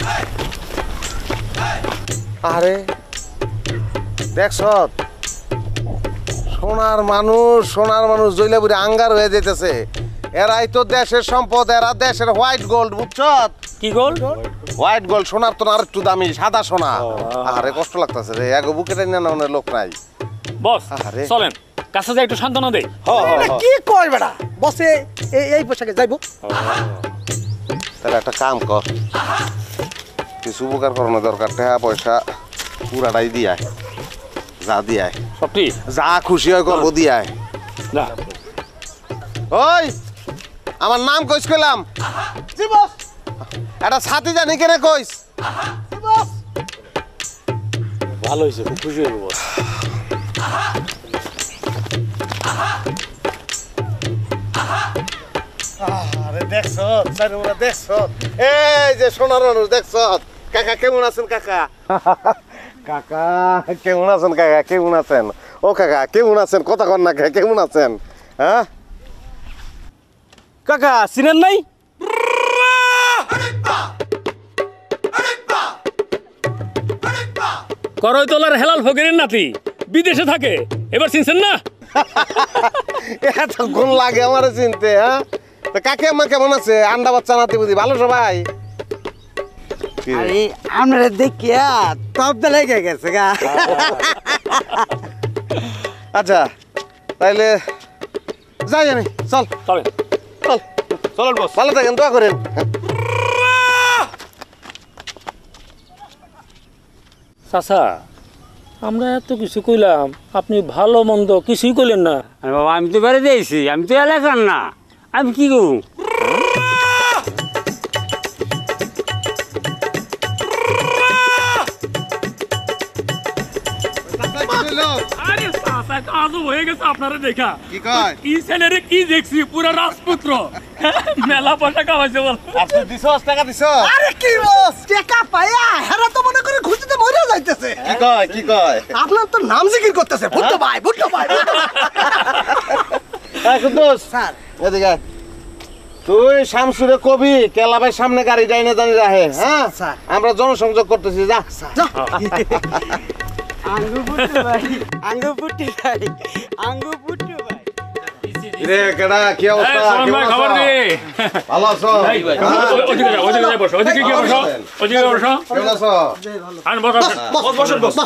আরে দেখছ সোনার মানুষ জইলা বুড়ি আঙ্গার হয়ে যেতেছে। এরাই তো দেশের সম্পদ, এরা দেশের হোয়াইট গোল্ড, বুঝছ? কি গোল্ড? হোয়াইট গোল্ড, সোনার তো আর একটু দামি, সাদা সোনা। আরে কষ্ট লাগতেছে রে, এক বুকে টেনে না লোক নাই। বস চলেন কাছে যাই একটু সান্ত্বনা দেই। কি কই বেটা বসে এই পোশাকে যাইবো? তাহলে একটা কাম কর, কিছু উপকার করানো দরকার, টাকা পয়সা পুরাটাই দিয়ায়, যা দিয়ায় সবটি যা খুশি হয় করবো দিয়ায়। না ওই আমার নাম কইস কইলাম? জি বস। এটা ছাতি জানি কেনে কইস? জি বস। ভালো হইছে, খুব খুশি হইব বস। আরে দেখছ চারুরা, দেখছ এই যে সোনার মানুষ, দেখছ? কাকা কেমন আছেন? কাকা কাকা কেমন আছেন? কাকা কেমন আছেন? ও কাকা কেমন আছেন? কথা কন না, কেমন আছেন? হ্যাঁ কাকা চিনেন নাই? করইতলার হেলাল ফকিরের নাতি, বিদেশে থাকে, এবার চিনছেন না? এত গুণ লাগে আমার চিনতে। হ্যাঁ তো কাকে মা কেমন আছে? আন্ডা বাচ্চা নাতি বুঝি ভালো সবাই? আরে আমরা দেখিয়া তব লেগে গেছে গা। আচ্ছা তাইলে যাই আমি, চল চলেন চল চলেন বস। ভালো থাকেন, দোয়া করেন। চাচা আমরা এত কিছু কইলাম, আপনি ভালো মন্দ কিছুই কইলেন না। বাবা আমি তো বেড়ে দিয়েছি, আমি তো এলাকার না, আমি কি করবো? আরে চাচা আজও হয়ে গেছে আপনারা দেখা। কি কয়? কি ছেলেরে কি দেখছি, পুরো রাজপুত্র, মেলা পয়সা কামাইছে বল। আপনি দিছস টাকা দিছস? আরে কি বস টাকা পায়া হেরা তো মনে করে খুঁজতে মরে যাইতেছে। কি কয়? কি কয়? আপনার তো নাম জিকির করতেছে, ভুট্টো ভাই ভুট্টো ভাই। এই কুদ্দুস স্যার এদিকে আয়। তুই শামসুরে কবি কেলা ভাই সামনে গাড়ি ডাইনে জানি রাখে। হ্যাঁ স্যার। আমরা জনসংযোগ করতেছি, যা। আঙ্গু ভুট্টো ভাই, আঙ্গু ভুট্টো ভাই, আঙ্গু ভুট্টো ভাই। রে কেডা কি অবস্থা? এই ভাই খবর দে। ভালো আছো? ওদিকে যাই বসো, ওদিকে গিয়ে বসো, ওদিকে বসো। কেমন আছো? আর বস বসেন বস।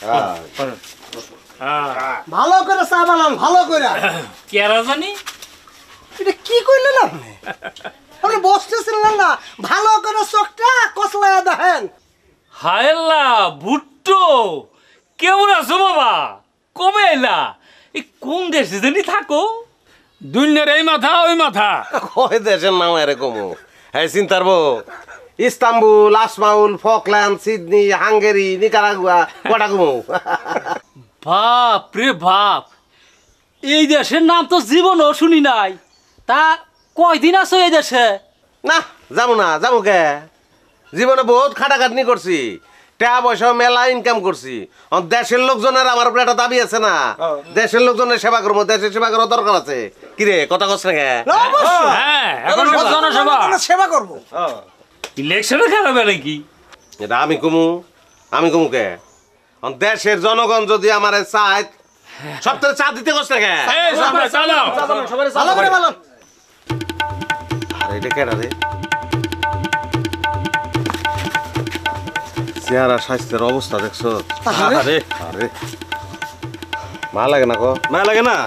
ভালো করে চা বানান, ভালো করে। কেরা জানি এটা কি কইলেন আপনি? আপনি বসতেছিলেন না, ভালো করে চোখটা কসলায়া দেখেন। হায়লা ভুট্টো, কেমন আছো বাবা? কবে এলা? এই কোন দেশে জানি থাকো? দুনিয়ার এই মাথা ওই মাথা। কয় দেশের নাম এরকম? হ্যাঁ চিন্তারবো, ইস্তাম্বুল, আসমাউল, ফকল্যান্ড, সিডনি, হাঙ্গেরি, নিকারাগুয়া, কোটাগুমো। বাপ রে বাপ, এই দেশের নাম তো জীবনও শুনি নাই। তা কয়দিন আছো এই দেশে? না যাবো না, যাবো কে? জীবনে বহুত খাটাখাটনি করছি, টাকা পয়সা মেলা ইনকাম করছি। দেশের লোকজনের আমার উপরে একটা দাবি আছে না, দেশের লোকজনের সেবা করবো, দেশের সেবা করার দরকার আছে। কিরে কথা কস না কে? হ্যাঁ এখন জনসভা সেবা করবো। ইলেকশনে খেলাবে নাকি? এটা আমি কমু কে? দেশের জনগণ যদি আমার চায়, সপ্তাহে চা দিতে কস না কে? ভালো করে ভালো। আরে এটা কেডা রে? চেহারা স্বাস্থ্যের অবস্থা দেখছো? আরে আরে ভালো লাগে না? মায়া লাগে না?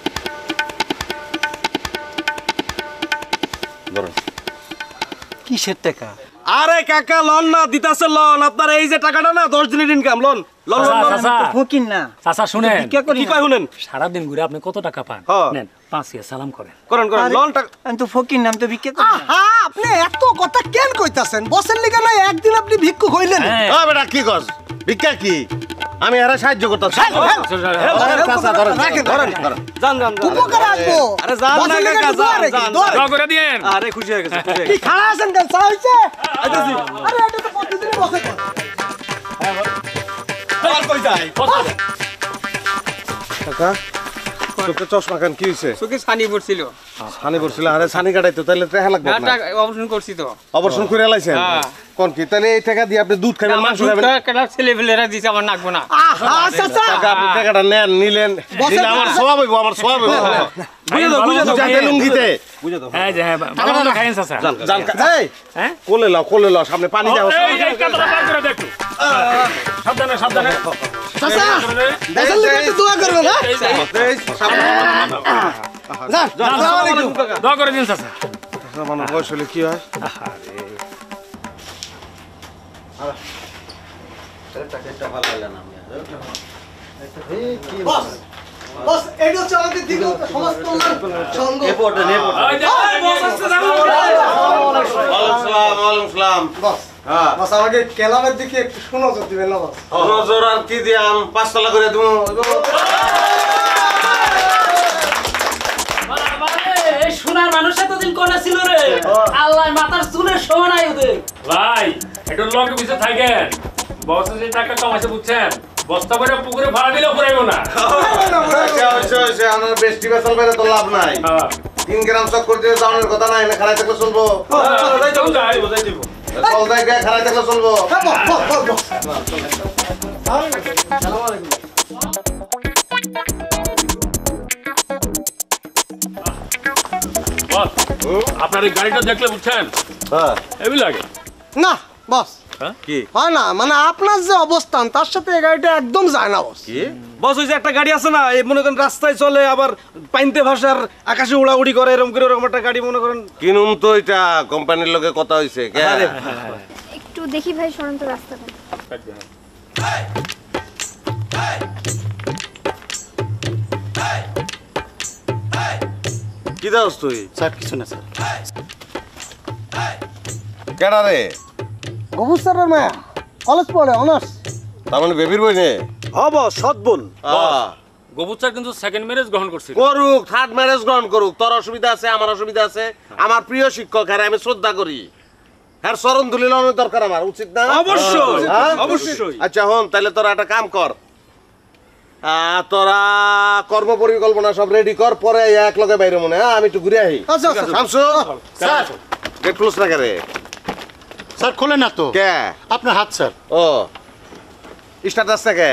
কিসের টাকা? আরে কাকা লোন না দিতাছে লোন, আপনার এই যে টাকাটা না 10 দিনের ইনকাম, লোন লোন ফকির না চাচা শুনেন, কি কয় শুনেন? সারাদিন ঘুরে আপনি কত টাকা পান? নেন 5 সালাম করেন। করেন লোন টাকা। আমি তো ফকির নাম তো ভিক্ষা করি। আপনি এত কথা কেন কইতাছেন? বসের লিগে না একদিন আপনি ভিক্ষুক হইলেন। ও বেটা কি কস? ভিক্ষা কি? আমি এরা সাহায্য করতাম। যান উপকার আসবো। আরে যান না কাকা, যান দোয়া করে দিয়েন। আরে খুশি হয়ে গেছে। কি খাড়া আছেন কেন? চা হইছে? আরে এটা তো প্রতিদিন বসে কর। আর কই যাই? কাকা চোখে চশমা খান, কি হয়েছে? চোখে ছানি পড়ছিল। ছানি পড়ছিল? আরে ছানি কাটাইতো তাহলে টাকা লাগবে না? অপারেশন করছি তো। অপারেশন করে লাইছেন? কোন কি তাহলে এই টাকা দিয়ে আপনি দুধ খাবেন মাংস খাবেন ছেলে ফেলেরা দিছে আমার নাকবো না আহা চাচা টাকা আপনি টাকাটা নেন নিলেন দিলে আমার সওয়াব হইব আমার সওয়াব হইব বুঝে দাও যাতে লুঙ্গিতে বুঝে দাও হ্যাঁ হ্যাঁ ভালো ভালো খাইন চাচা জান এই হ্যাঁ কোলে লাও সামনে পানি দাও এই কাতরা পার করে দেখো সাবধানে সাবধানে চাচা বসের লিগে একটু দোয়া করবেন না এই সামনে যান আসসালামু আলাইকুম দোয়া করে দিন চাচা মানে বয়স হলে কি হয় বস বস এটা হচ্ছে আমাদের দিগন্ত সমাজ কল্যাণ সংঘ ওয়ালাইকুম বস হ্যাঁ বস আমাকে কেলামের দিকে একটু সুনজর দিবেন না বস নজর আর কি দিয়াম 5 তলা করে দেবো এই সোনার মানুষ এতদিন কোনা ছিল রে আল্লাহ মাথার চুলের সমান আয় ওদের ভাই একটু লগে পিছে থাকেন বসে যে টাকা কামাইছে বুঝছেন বস্তা করে পুকুরে ভাড়া দিলেও পুরাইবো না আচ্ছা আমার বেস্টি বেসাল বাইরে তো লাভ নাই 3 গ্রাম চক করতে যাওয়ার কথা নাই না খারাই থাকলে চলবো চল যাই গায়ে খারাই থাকলে চলবো আসসালামু আলাইকুম বস আপনার এই গাড়িটা দেখলে বুঝছেন হ্যাঁ হেভি লাগে না বস কি হয় না মানে আপনার যে অবস্থান তার সাথে এই গাড়িটা একদম যায় না বস কি বস ওই যে একটা গাড়ি আছে না এই মনে করেন রাস্তায় চলে আবার পাইনতে ভাষার আকাশে উড়াউড়ি করে এরকম করে এরকম একটা গাড়ি মনে করেন কিনুম তো এটা কোম্পানির লগে কথা হইছে কে একটু দেখি ভাই সরন্ত রাস্তাটা কি দাস তুই স্যার কিছু না স্যার কেডা রে গবুর স্যারের মেয়ে কলেজ পড়ে অনার্স তার মানে বেবির বই নে হব সৎ বোন গবুচার কিন্তু সেকেন্ড ম্যারেজ গ্রহণ করছিল করুক থার্ড ম্যারেজ গ্রহণ করুক তোর অসুবিধা আছে আমার অসুবিধা আছে আমার প্রিয় শিক্ষক হ্যাঁ আমি শ্রদ্ধা করি হ্যাঁ চরণ দুলিল অনেক দরকার আমার উচিত না অবশ্যই হ্যাঁ? অবশ্যই আচ্ছা হন তাহলে তোরা একটা কাম কর তোরা কর্ম পরিকল্পনা সব রেডি কর পরে এক লগে বাইরে মনে হ্যাঁ আমি একটু ঘুরে আহি আচ্ছা আচ্ছা শামসু স্যার গেট ক্লোজ রাখে রে স্যার খোলে না তো কে আপনার হাত স্যার ও স্টার্ট আসছে কে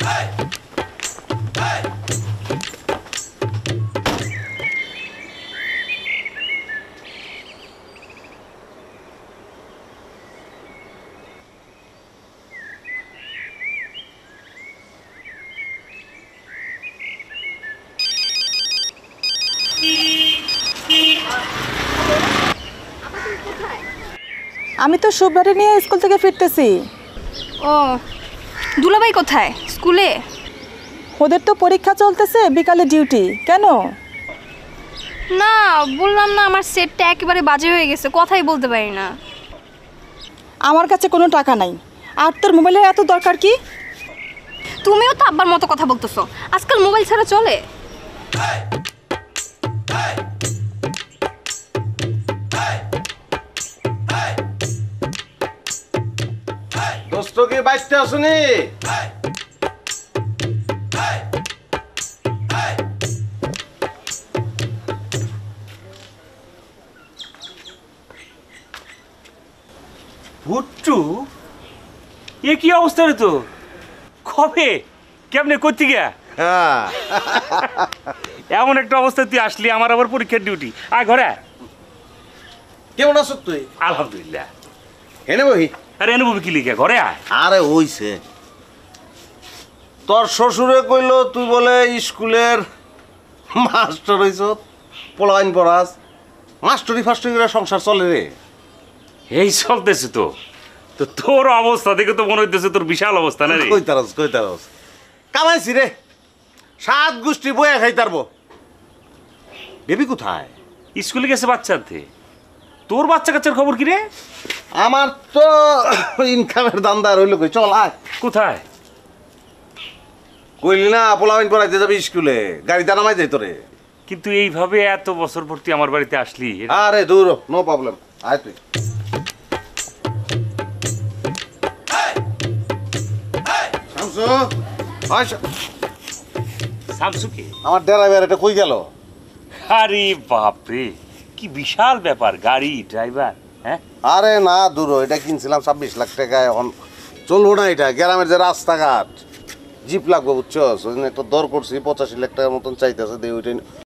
আমি তো সুববাড়ি নিয়ে স্কুল থেকে ফিরতেছি। ও দুলাভাই কোথায়? স্কুলে? ওদের তো পরীক্ষা চলতেছে, বিকালে ডিউটি। কেন? না বললাম না আমার সেটটা একেবারে বাজে হয়ে গেছে, কথাই বলতে পারি না। আমার কাছে কোনো টাকা নাই, আর তোর মোবাইলের এত দরকার কি? তুমিও তো আব্বার মতো কথা বলতেছো, আজকাল মোবাইল ছাড়া চলে? দোস্ত কি বাইতে আসুনি? ভুট্টু এ কি অবস্থা রে তো? কবে কেমনে করতে গিয়া হ্যাঁ এমন একটা অবস্থা তুই আসলি, আমার আবার পরীক্ষার ডিউটি। আয় ঘরে আয়। কেমন আছো তুই? আলহামদুলিল্লাহ। এনে বহি। আরে এনে ববি কি লিখে, ঘরে আয়। আরে হইছে, তোর শ্বশুরে কইল তুই বলে স্কুলের মাস্টার হইছ, পোলাইন পড়াস, মাস্টারি ফাস্টারি করে সংসার চলে রে। এই চলতেছে তো। তো তোর অবস্থা দেখে তো মনে হইতেছে তোর বিশাল অবস্থা না রে। কইতারস কামাইছি রে, 7 গোষ্ঠী বয়ে খাইতারবো। বেবি কোথায়? স্কুলে গেছে বাচ্চাতে। তোর বাচ্চা কাচ্চার খবর কি রে? আমার তো ইনকামের দান্দা রইল কই, চল আয়। কোথায়? কইলি না পোলাইন পড়াইতে যাবি স্কুলে, গাড়িটা নামাই যাই তোরে। কিন্তু এইভাবে এত বছর পর তুই আমার বাড়িতে আসলি। আরে দূর, নো প্রবলেম, আয় তুই। শামসু, আয় শামসুকে? আমার ড্রাইভার এটা কই গেল? আরে বাপরে, কি বিশাল ব্যাপার, গাড়ি ড্রাইভার। হ্যাঁ আরে না দূর এটা কিনছিলাম 26 লাখ টাকা এখন চলবো না এটা গ্রামের যে রাস্তাঘাট জিপ লাগবে বুঝছো ওই জন্য একটা দর করছি 85 লাখ টাকার মতন চাইতেছে দিয়ে ওইটা